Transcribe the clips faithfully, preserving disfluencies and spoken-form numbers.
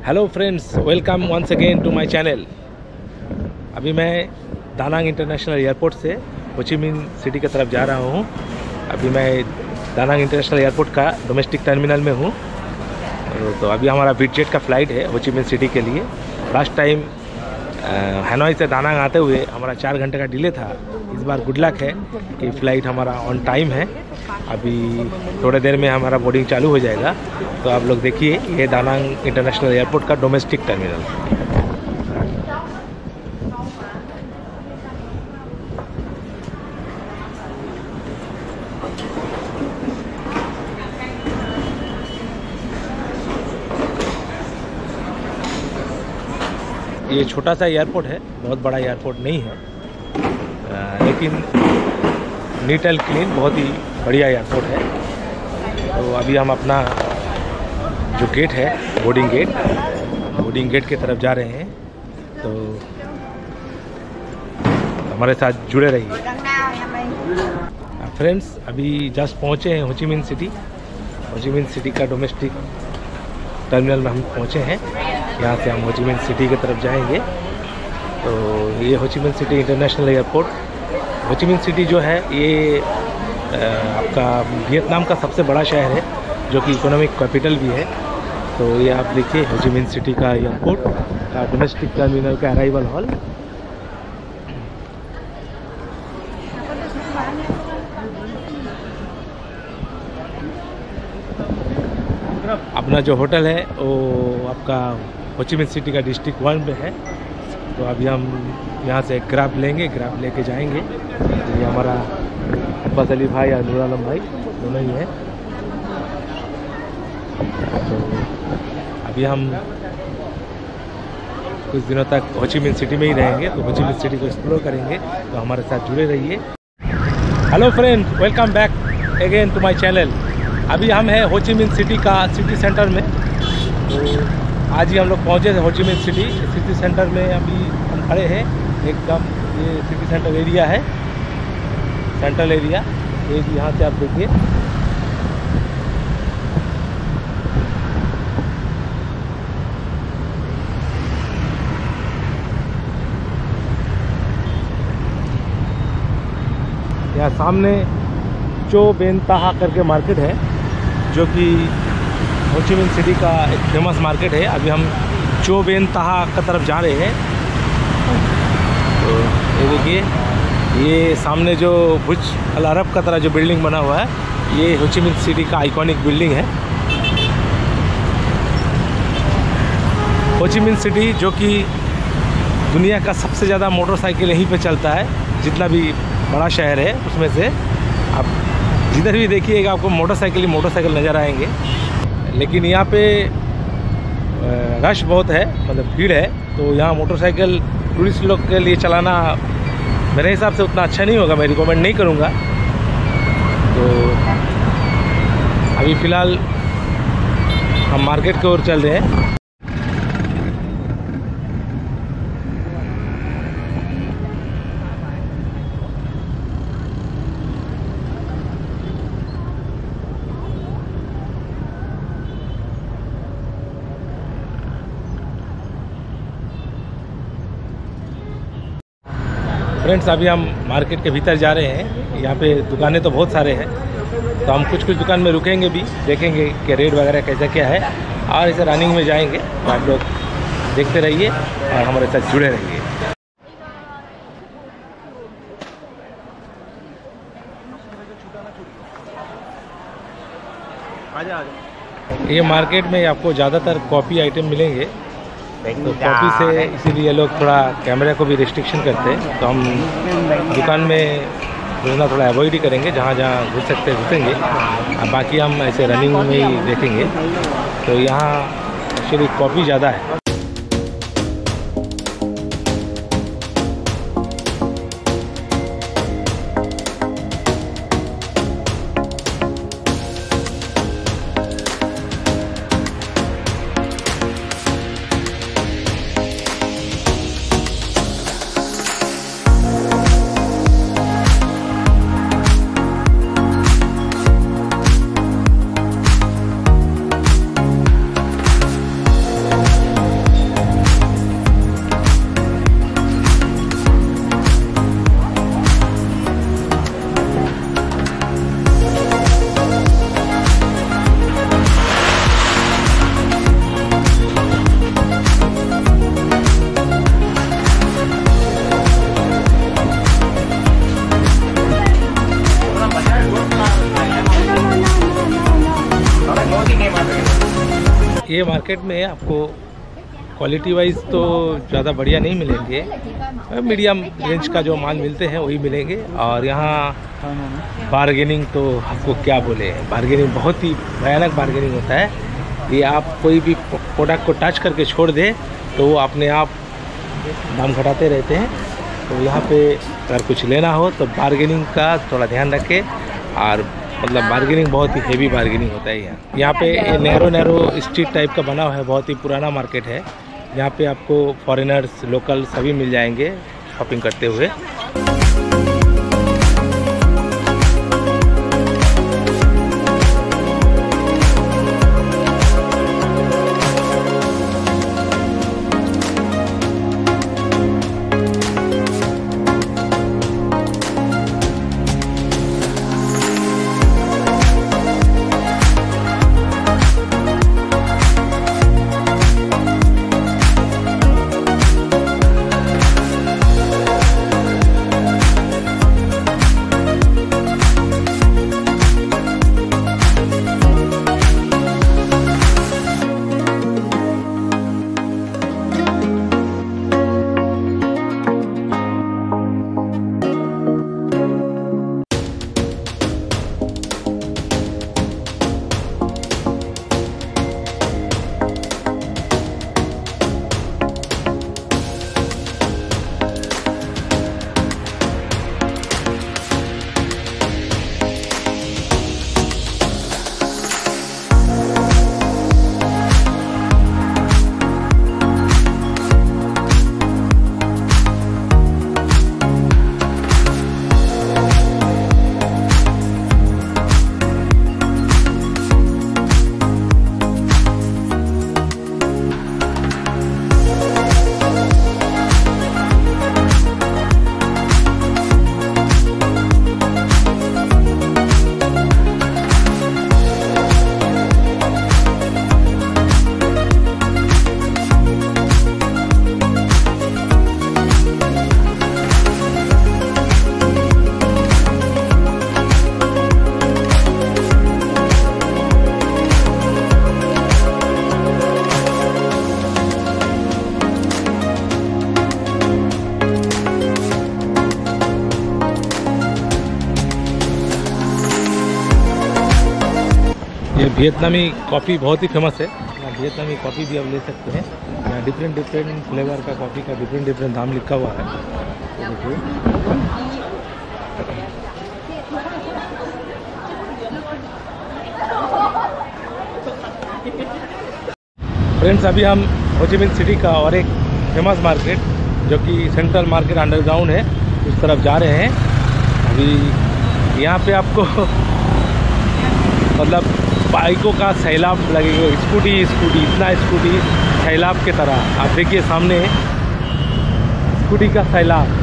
Hello friends, welcome once again to my channel. अभी मैं Da Nang international airport से हो ची मिन सिटी की तरफ जा रहा हूँ। अभी मैं दानांग इंटरनेशनल एयरपोर्ट का डोमेस्टिक टर्मिनल में हूँ। तो अभी हमारा विडजेट का फ़्लाइट है हो ची मिन सिटी के लिए। लास्ट टाइम हनोई से दानांग आते हुए हमारा चार घंटे का डिले था। इस बार गुड लक है कि फ़्लाइट हमारा ऑन टाइम है। अभी थोड़ी देर में हमारा बोर्डिंग चालू हो जाएगा। तो आप लोग देखिए, ये दानांग इंटरनेशनल एयरपोर्ट का डोमेस्टिक टर्मिनल। ये छोटा सा एयरपोर्ट है, बहुत बड़ा एयरपोर्ट नहीं है, आ, लेकिन नीट एंड क्लीन बहुत ही बढ़िया एयरपोर्ट है। तो अभी हम अपना जो गेट है, बोर्डिंग गेट बोर्डिंग गेट की तरफ जा रहे हैं। तो हमारे साथ जुड़े रहिए। फ्रेंड्स, अभी जस्ट पहुँचे हैं हो ची मिन सिटी। हो ची मिन सिटी का डोमेस्टिक टर्मिनल में हम पहुँचे हैं। यहाँ से हम हो ची मिन सिटी की तरफ जाएंगे। तो ये हो ची मिन सिटी इंटरनेशनल एयरपोर्ट। हो ची मिन सिटी जो है ये आपका वियतनाम का सबसे बड़ा शहर है, जो कि इकोनॉमिक कैपिटल भी है। तो ये आप देखिए हो ची मिन सिटी का एयरपोर्ट का डोमेस्टिक टर्मिनल का अराइवल हॉल। अपना जो होटल है वो आपका हो ची मिन सिटी का डिस्ट्रिक्ट वन में है। तो अभी हम यहाँ से ग्रैब लेंगे, ग्रैब लेके जाएंगे। ये हमारा अब्बास अली भाई और नूर आलम भाई दोनों ही हैं। तो अभी हम कुछ दिनों तक हो ची मिन सिटी में ही रहेंगे। तो हो ची मिन सिटी को एक्सप्लोर करेंगे। तो हमारे साथ जुड़े रहिए। Hello friend, welcome back again to my channel. अभी हम हैं हो ची मिन सिटी का सिटी सेंटर में। तो आज ही हम लोग पहुँचे थे हो ची मिन सिटी सिटी सेंटर में। अभी हम खड़े हैं एकदम, ये सिटी सेंटर एरिया है, सेंट्रल एरिया। ये यहाँ से आप देखिए, यहाँ सामने चो बेन ताहा करके मार्केट है, जो कि हो ची मिन सिटी का एक फेमस मार्केट है। अभी हम चो बेन ताहा की तरफ जा रहे हैं। तो ये देखिए, ये सामने जो बुर्ज अल अरब का तरह जो बिल्डिंग बना हुआ है, ये हो ची मिन सिटी का आइकॉनिक बिल्डिंग है। हो ची मिन सिटी जो कि दुनिया का सबसे ज़्यादा मोटरसाइकिल यहीं पे चलता है, जितना भी बड़ा शहर है उसमें से। आप जिधर भी देखिएगा आपको मोटरसाइकिल ही मोटरसाइकिल नज़र आएंगे। लेकिन यहाँ पे रश बहुत है, मतलब भीड़ है। तो यहाँ मोटरसाइकिल टूरिस्ट लोग के लिए चलाना मेरे हिसाब से उतना अच्छा नहीं होगा, मैं रिकमेंड नहीं करूँगा। तो अभी फ़िलहाल हम मार्केट की ओर चल रहे हैं। फ्रेंड्स, अभी हम मार्केट के भीतर जा रहे हैं। यहाँ पे दुकानें तो बहुत सारे हैं। तो हम कुछ कुछ दुकान में रुकेंगे भी, देखेंगे कि रेट वगैरह कैसा क्या है, और इसे रनिंग में जाएंगे। तो आप लोग देखते रहिए और हमारे साथ जुड़े रहिए। ये मार्केट में आपको ज़्यादातर कॉफ़ी आइटम मिलेंगे। तो कॉफ़ी से इसीलिए लोग थोड़ा कैमरे को भी रिस्ट्रिक्शन करते हैं। तो हम दुकान में घुसना थोड़ा अवॉइड ही करेंगे। जहाँ जहाँ घुस सकते हैं घुसेंगे, और बाकी हम ऐसे रनिंग में ही देखेंगे। तो यहाँ एक्चुअली कॉफ़ी ज़्यादा है। ये मार्केट में आपको क्वालिटी वाइज तो ज़्यादा बढ़िया नहीं मिलेंगे, मीडियम रेंज का जो माल मिलते हैं वही मिलेंगे। और यहाँ बार्गेनिंग तो आपको क्या बोले, बार्गेनिंग बहुत ही भयानक बार्गेनिंग होता है। ये आप कोई भी प्रोडक्ट को टच करके छोड़ दे तो वो अपने आप दाम घटाते रहते हैं। तो यहाँ पे अगर कुछ लेना हो तो बार्गेनिंग का थोड़ा ध्यान रखें, और मतलब बार्गेनिंग बहुत ही हेवी बार्गेनिंग होता है यहाँ। यहाँ पे नैरो नैरो स्ट्रीट टाइप का बना हुआ है, बहुत ही पुराना मार्केट है। यहाँ पे आपको फॉरेनर्स, लोकल सभी मिल जाएंगे शॉपिंग करते हुए। ये वियतनामी कॉफ़ी बहुत ही फेमस है। यहाँ वियतनामी कॉफ़ी भी आप ले सकते हैं। यहाँ डिफरेंट डिफरेंट फ्लेवर का कॉफ़ी का डिफरेंट डिफरेंट दाम लिखा हुआ है। देखिए फ्रेंड्स, अभी हम हो ची मिन सिटी का और एक फेमस मार्केट जो कि सेंट्रल मार्केट अंडरग्राउंड है उस तरफ जा रहे हैं। अभी यहाँ पे आपको मतलब बाइकों का सैलाब लगेगा, स्कूटी स्कूटी इतना स्कूटी सैलाब के तरह। आप देखिए सामने स्कूटी का सैलाब।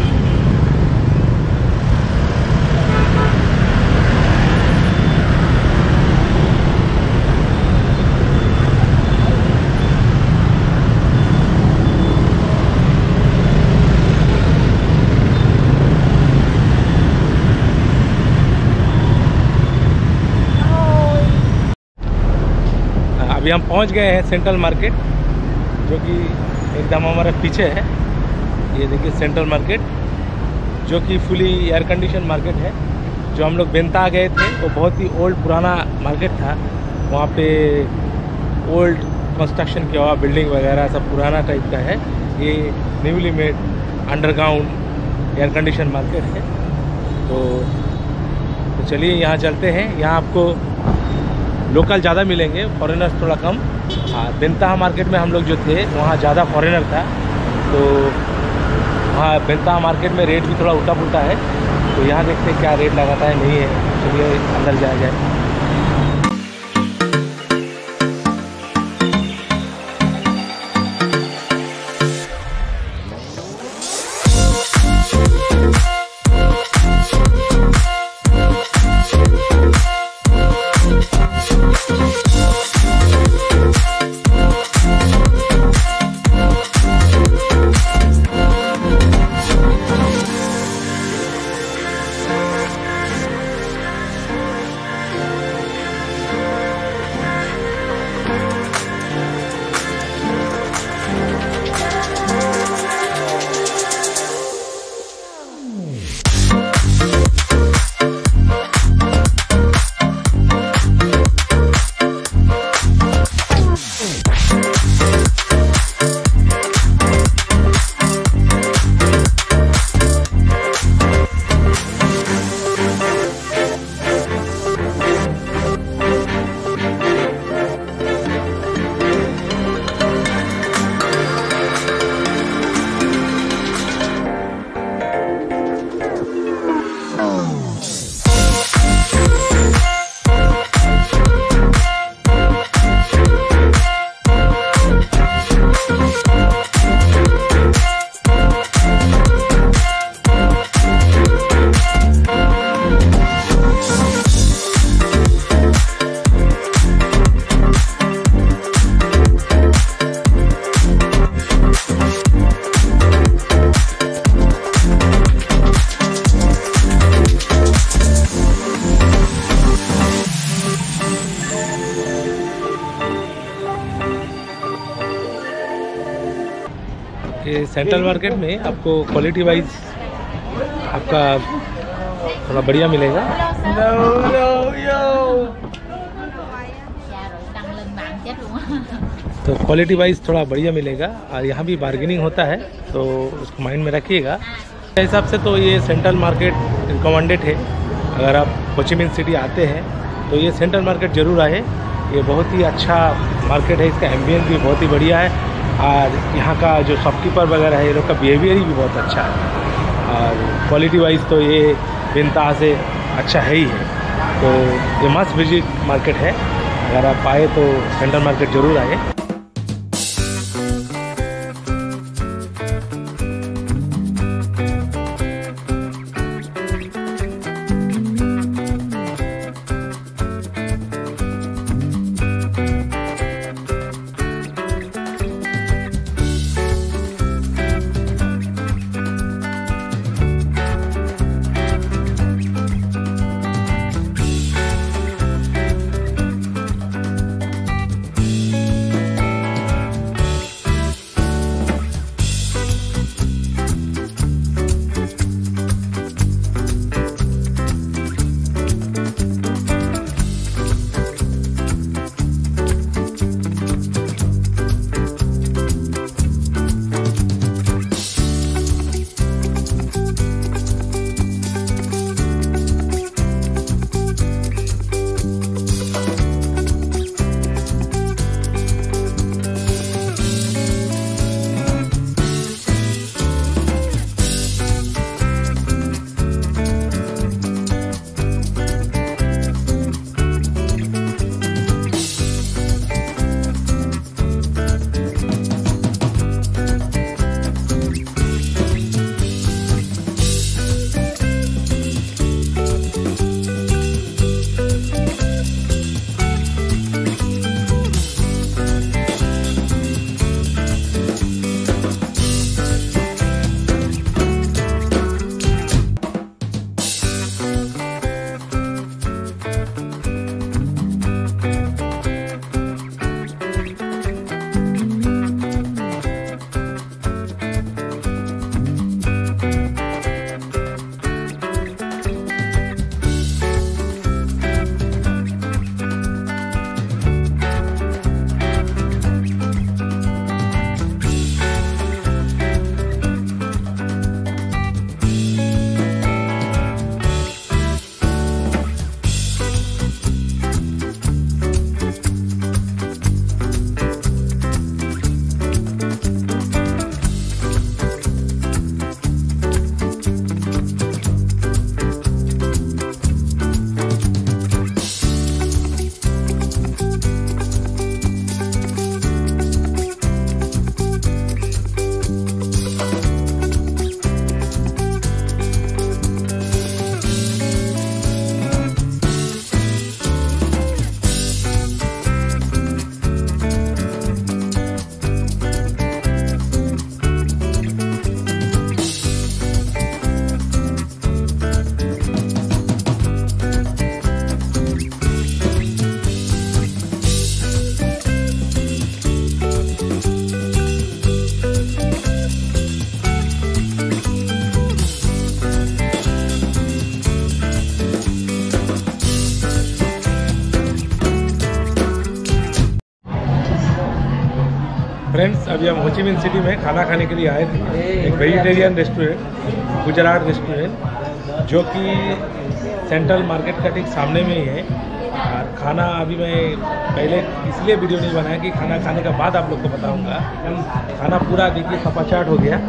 अभी हम पहुंच गए हैं सेंट्रल मार्केट, जो कि एकदम हमारे पीछे है। ये देखिए सेंट्रल मार्केट, जो कि फुली एयर कंडीशन मार्केट है। जो हम लोग बेंता गए थे वो बहुत ही ओल्ड पुराना मार्केट था। वहाँ पे ओल्ड कंस्ट्रक्शन किया हुआ बिल्डिंग वगैरह सब पुराना टाइप का है। ये newly made underground air condition market है। तो, तो चलिए यहाँ चलते हैं। यहाँ आपको लोकल ज़्यादा मिलेंगे, फॉरेनर्स थोड़ा कम। हाँ, बेंता मार्केट में हम लोग जो थे वहाँ ज़्यादा फॉरेनर था, तो वहाँ बेंता मार्केट में रेट भी थोड़ा उल्टा पुल्टा है। तो यहाँ देखते हैं क्या रेट लगाता है नहीं है। चलिए अंदर जाया जाए। ये सेंट्रल मार्केट में आपको क्वालिटी वाइज आपका थोड़ा बढ़िया मिलेगा। तो क्वालिटी वाइज थोड़ा बढ़िया मिलेगा और यहाँ भी बार्गेनिंग होता है, तो उसको माइंड में रखिएगा। मेरे हिसाब से तो ये सेंट्रल मार्केट रिकमेंडेड है। अगर आप हो ची मिन्ह सिटी आते हैं तो ये सेंट्रल मार्केट ज़रूर आए। ये बहुत ही अच्छा मार्केट है, इसका एम्बियंस भी बहुत ही बढ़िया है और यहाँ का जो शॉपकीपर वगैरह है ये लोग का बिहेवियर भी बहुत अच्छा है और क्वालिटी वाइज तो ये बेनता से अच्छा है ही है। तो ये मस्ट विजिट मार्केट है। अगर आप आए तो सेंट्रल मार्केट ज़रूर आए। फ्रेंड्स, अभी हम हो ची मिन्ह सिटी में खाना खाने के लिए आए थे। एक वेजिटेरियन रेस्टोरेंट, गुजरात रेस्टोरेंट, जो कि सेंट्रल मार्केट का ठीक सामने में ही है। और खाना अभी मैं पहले इसलिए वीडियो नहीं बनाया कि खाना खाने के बाद आप लोग को बताऊंगा। खाना पूरा देखिए सपाचाट हो गया।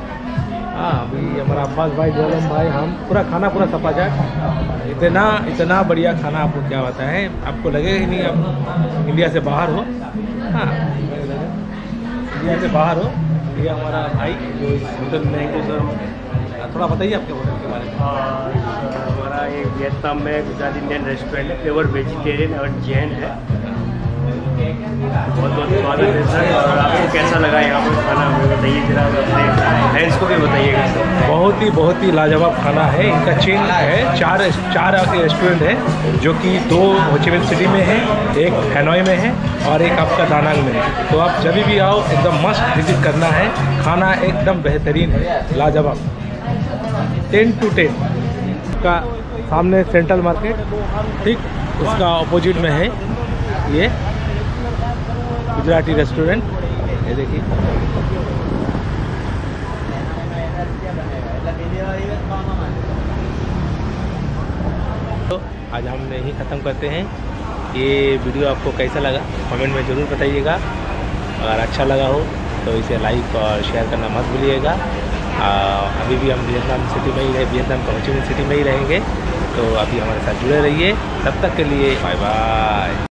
हाँ, अभी हमारा अब्बास भाई, जोलम भाई, हम पूरा खाना पूरा सपाचाट। इतना इतना बढ़िया खाना आपको क्या बताया है, आपको लगेगा ही नहीं आप इंडिया से बाहर हो। हाँ, इंडिया से बाहर हो। ये हमारा भाई जो इस होटल में है, सर थोड़ा बताइए आपके होटल के बारे में। हमारा एक वियतनाम में गुजरात इंडियन रेस्टोरेंट है, प्योर वेजिटेरियन और जैन है। बहुत बहुत स्वागत है सर। और आपको कैसा लगा यहाँ पर खाना, हमें बताइए जरा, अपने फ्रेंड्स को भी बताइएगा सर। बहुत ही बहुत ही लाजवाब खाना है। इनका चेन है, चार चार रेस्टोरेंट है जो कि दो हो ची मिन सिटी में है, एक हैनोई में है और एक आपका दानांग में है। तो आप जब भी आओ एकदम मस्त विजिट करना है। खाना एकदम बेहतरीन है, लाजवाब, टेन टू टेन। का सामने सेंट्रल मार्केट, ठीक उसका ऑपोजिट में है ये गुजराती रेस्टोरेंट। ये देखिए, तो आज हम यहीं ख़त्म करते हैं। ये वीडियो आपको कैसा लगा कमेंट में ज़रूर बताइएगा। अगर अच्छा लगा हो तो इसे लाइक और शेयर करना मत भूलिएगा। अभी भी हम वियतनाम सिटी में ही रहे, वियतनाम का हो ची मिन सिटी में ही रहेंगे। तो अभी हमारे साथ जुड़े रहिए। तब तक के लिए बाय बाय।